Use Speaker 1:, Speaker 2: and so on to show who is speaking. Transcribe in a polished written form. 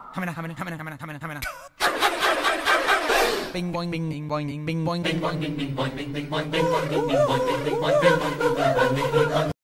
Speaker 1: Bing boing bing bing boing bing boing bing boing bing bing boing bing bing boing bing boing bing boing bing boing bing boing bing boing bing boing